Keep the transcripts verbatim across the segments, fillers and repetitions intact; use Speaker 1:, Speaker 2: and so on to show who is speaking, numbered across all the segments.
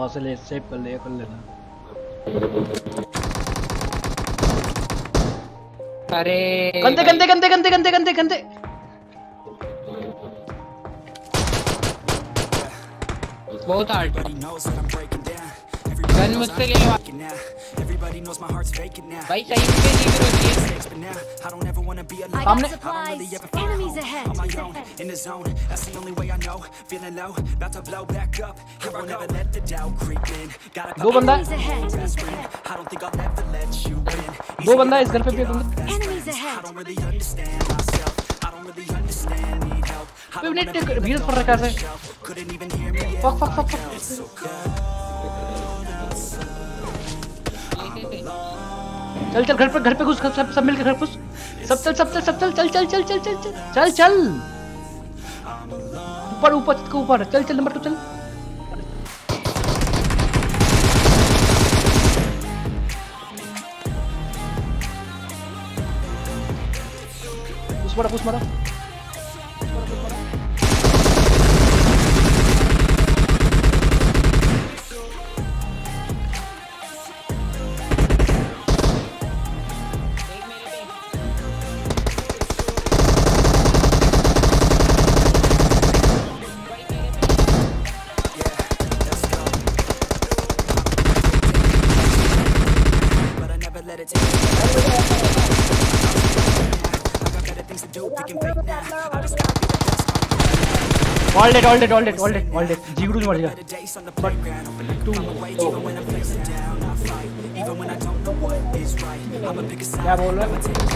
Speaker 1: से ले सेव कर ले कर लेना।
Speaker 2: अरे
Speaker 1: गंदे गंदे गंदे गंदे गंदे गंदे गंदे
Speaker 2: बहुत हार्ड। गन मुझसे ले लो भाई, सही पे नहीं रोकिए।
Speaker 1: सामने दो बंदा है, दो बंदा है इस घर पे भी। मिनट भीड़ पड़ रखा है। Fuck fuck fuck fuck. चल चल घर पे घर पे घुस, सब सब मिलके घर घुस। सब चल सब चल सब चल चल चल चल चल चल चल चल ऊपर ऊपर छत के ऊपर चल चल। नंबर टू चल। पुश मारा पुश मारा। All dead, all dead, all dead, all dead, all dead. जीगड़ू मर गया। But two. क्या बोल रहा है?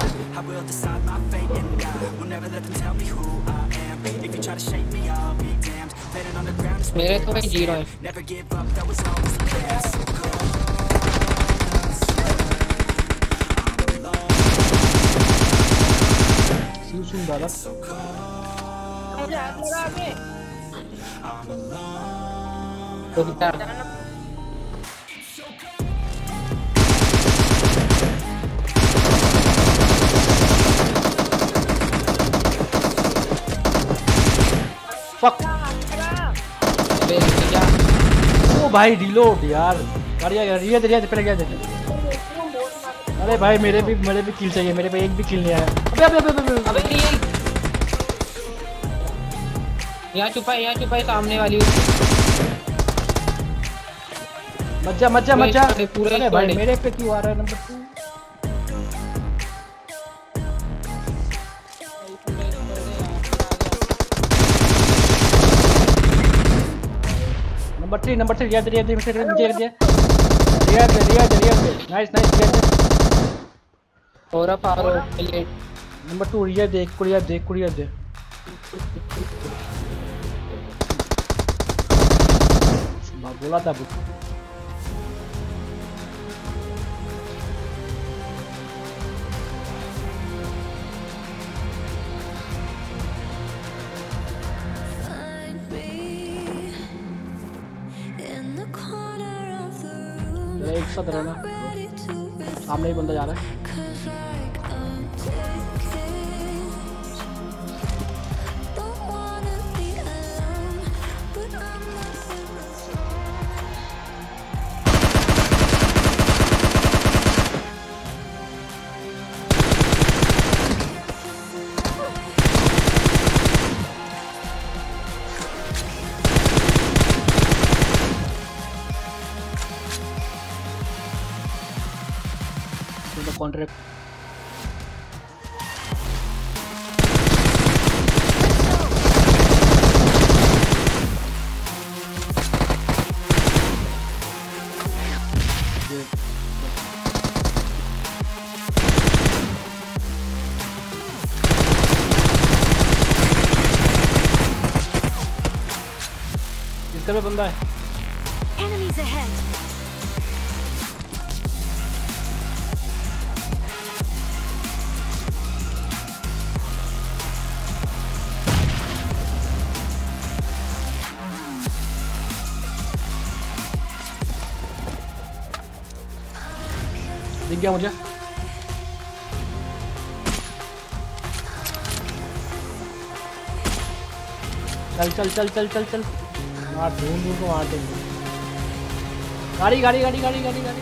Speaker 2: मेरे तो भाई जीरो है।
Speaker 1: सुन डाला।
Speaker 2: तो गिटार
Speaker 1: फक। ओ भाई रिलोड यार। गाड़ी आ गया। रिया दे रिया दे पहले गया दे। अरे भाई मेरे भी मेरे भी किल चाहिए। मेरे पे एक भी किल नहीं आया। अबे अबे अबे अबे
Speaker 2: अबे यहाँ छुपा है, यहाँ छुपा है सामने वाली।
Speaker 1: मज्जा मज्जा मज्जा। अरे भाई मेरे पे क्यों आ रहा है number two? Number three number three याद रिया दे मुझे रिया दे रिया दे रिया दे नाइस नाइस रिया दे।
Speaker 2: और अब आरो प्लेट
Speaker 1: नंबर टू रिया दे कुड़िया दे कुड़िया दे। बोला था बुक। एक साथ रहना। सामने ही बंदा जा रहा है। कॉन्ट्रैक्ट इसका भी बंदा है।
Speaker 3: Enemies ahead.
Speaker 1: दिख गया मुझे। चल चल चल चल चल चल मार ढूंढ ढूंढ को मार देंगे। गाड़ी गाड़ी गाड़ी गाड़ी गाड़ी गाड़ी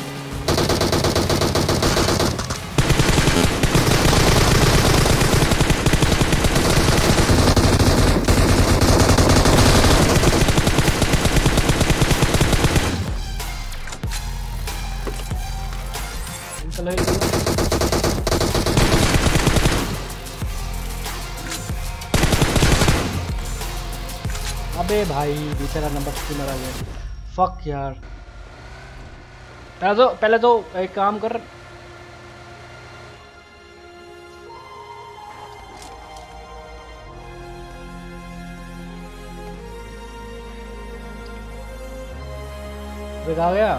Speaker 1: अबे भाई बेचारा नंबर थ्री मरा गया। फक यार। पहले तो पहले तो एक काम कर, आ गया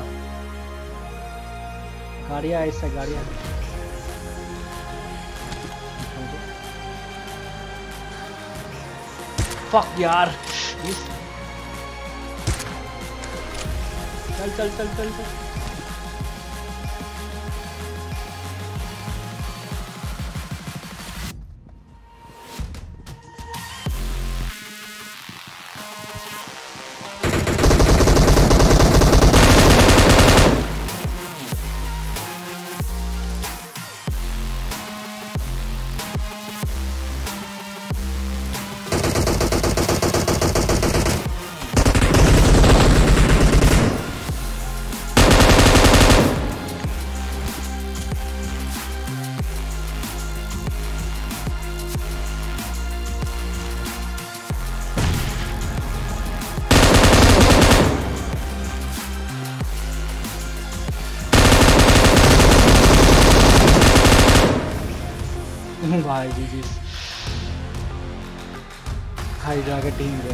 Speaker 1: गाड़ियाँ ऐसा गाड़ियाँ फक यार। चल चल चल चल चल भाई जी खाई जाके टीम है।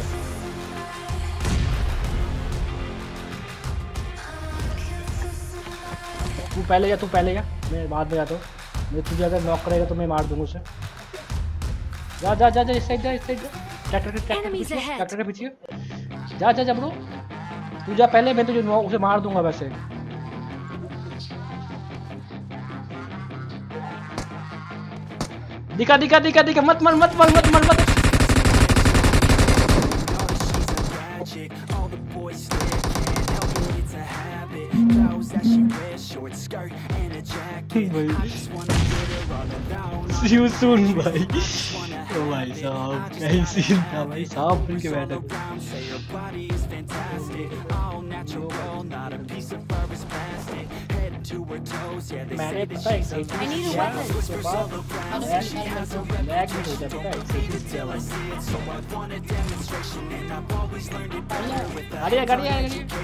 Speaker 1: तू पहले जा, तू पहले जा, मैं बाद में जाता हूँ। मैं तुझे अगर नॉक करेगा तो मैं मार दूंगा उसे। जा जा जा जा इस साइड जा, इस साइड जा। ट्रैक्टर के ट्रैक्टर के पीछे, ट्रैक्टर के पीछे जा जा जा ब्रो। तू जा पहले, मैं तुझे उसे मार दूंगा वैसे। दिखा दिखा दिखा दिखा मत मर मत मर मत मर मत। See you soon भाई। ओ भाई साहब कहीं सीन था भाई साहब के बैठे। मैंने पता है गाड़ियाँ गाड़ियाँ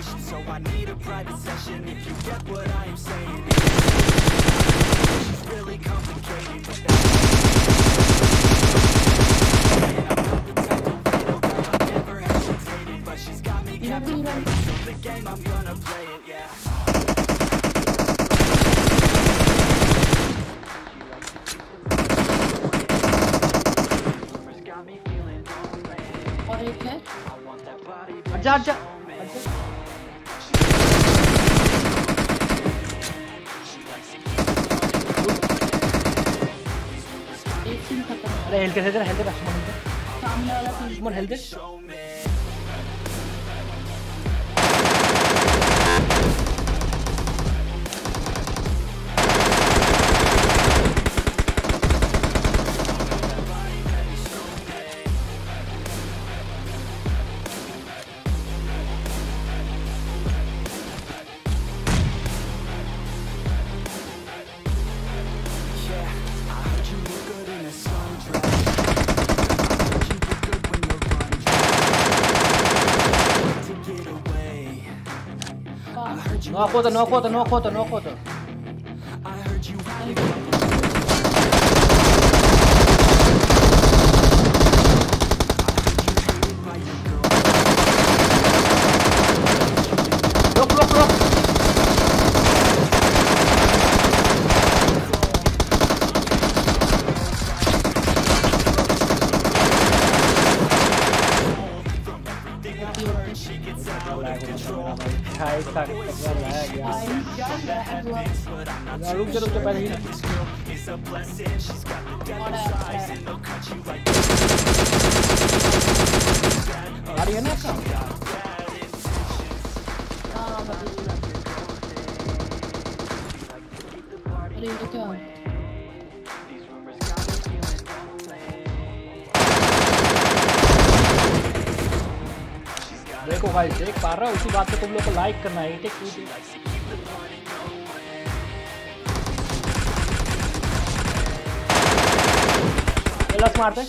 Speaker 4: और एक है
Speaker 1: जा जा अरे हेल्थ कैसे हेल्थ का
Speaker 4: सामने वाला
Speaker 1: दुश्मन health knock water, knock water, knock water, knock water. Look, look, look. रुक जा रुक जा पहले ही गाड़ी है ना
Speaker 4: अरे ये क्या
Speaker 1: देखो भाई देख पा रहा हूँ, उसी बात पे तुम लोग को लाइक करना है। टेक लस मारते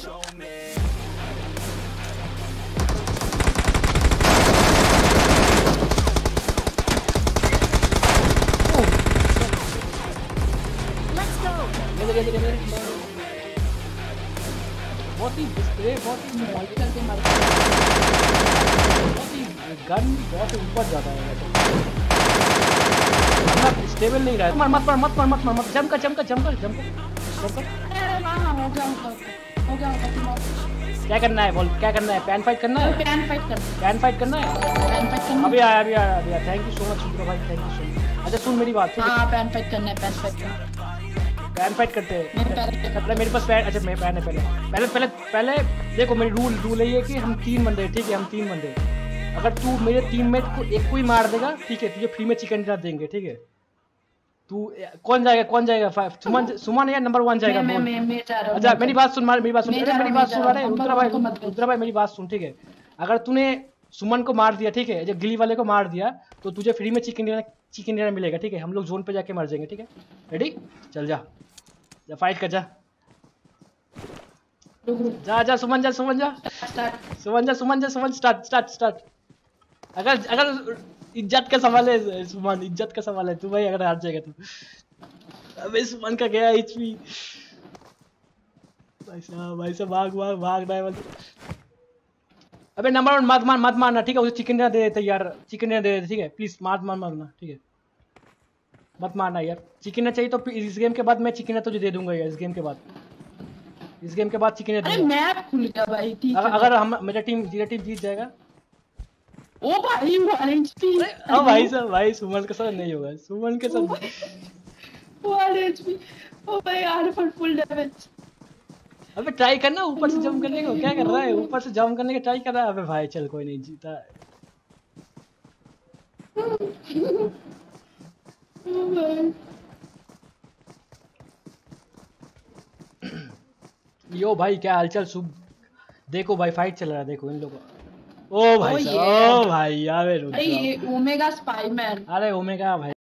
Speaker 1: बहुत ही डिस्प्ले बहुत ही मल्टीपल के मार बहुत ही गन बहुत ही ऊपर जाता है। मतलब स्टेबल नहीं रहा है। मत मत मत मत मत मत जम कर जम कर जम कर जम कर जम कर।
Speaker 4: हो गया
Speaker 1: क्या करना है बोल, क्या करना है? पैन फाइट करना है?
Speaker 4: पैन फाइट करना
Speaker 1: पैन फाइट करना है?
Speaker 4: पैन फाइट करना
Speaker 1: अभी आया अभी आया अभी आया। थैंक यू सो मच सुंदर भाई, थैंक यू सो मच। अच्छा सुन मेरी बात,
Speaker 4: हाँ पैन फाइट करना है, पैन फाइट करना
Speaker 1: पैन फाइट करते हैं।
Speaker 4: है।
Speaker 1: मेरे पास पैन, अच्छा मैं पैन है पहले पहले पहले पहले देखो मेरी रूल रूल है कि हम तीन बंदे, ठीक है हम तीन बंदे। अगर तू मेरे टीममेट को एक को ही मार देगा, ठीक है तुझे फ्री में चिकन डिनर देंगे, ठीक है। तू कौन जाएगा कौन जाएगा? सुमन सुमन या नंबर वन जाएगा?
Speaker 4: मैं मैं मैं जा रहा हूं।
Speaker 1: अच्छा मेरी बात सुन, मेरी बात सुन,
Speaker 4: मैं
Speaker 1: अरे
Speaker 4: जा
Speaker 1: मेरी
Speaker 4: रहा
Speaker 1: बात
Speaker 4: हूं,
Speaker 1: सुन,
Speaker 4: मैं
Speaker 1: अरे
Speaker 4: जा रहा हूं।
Speaker 1: रुद्रा भाई
Speaker 4: हमको मत भेज।
Speaker 1: रुद्रा भाई मेरी बात सुन, ठीक है। अगर तूने सुमन को मार दिया, ठीक है, जब गिली वाले को मार दिया तो तुझे फ्री में चिकन डिनर चिकन डिनर मिलेगा, ठीक है। हम लोग जोन पे जाके मर जाएंगे, ठीक है। रेडी? चल जा जा फाइट कर जा जा जा सुमन जा सुमन जा सुमन जा सुमन जा सुमन स्टार्ट स्टार्ट स्टार्ट। अगर अगर इज्जत का सवाल है सुमन, इज्जत का सवाल है। तू भाई अगर हार जाएगा तो अबे सुमन का गया एचपी। भाई साहब भाई साहब भाग भाग भाग रहा है मतलब। अबे नंबर वन मत मार मत मारना, ठीक है। उसे चिकन डिनर दे देते यार, चिकन डिनर दे देते, ठीक है प्लीज। मार मार मारना, ठीक है मत मारना यार। चिकन डिनर चाहिए तो इस गेम के बाद मैं चिकन डिनर तुझे दे दूंगा यार। इस गेम के बाद इस गेम के बाद चिकन डिनर
Speaker 4: अरे
Speaker 1: दूंगा।
Speaker 4: मैप खुल गया भाई, ठीक है।
Speaker 1: अगर हम मेरा टीम मेरा टीम जीत जाएगा।
Speaker 4: ओ भाई वन एचपी।
Speaker 1: अब भाई साहब भाई सुमन के साथ नहीं होगा, सुमन के साथ
Speaker 4: वन एचपी। ओ भाई यार फुल डैमेज।
Speaker 1: अबे ट्राई करना ऊपर से जंप करने को, क्या कर रहा है? ऊपर से जंप करने का ट्राई कर रहा है। अबे भाई चल कोई नहीं, जीता है। यो भाई क्या हालचाल शुभ। देखो भाई फाइट चल रहा है, देखो इन लोगों। ओ भाई साहब, ओ भाई यार
Speaker 4: अरे ये ओमेगा स्पाईमैन।
Speaker 1: अरे ओमेगा भाई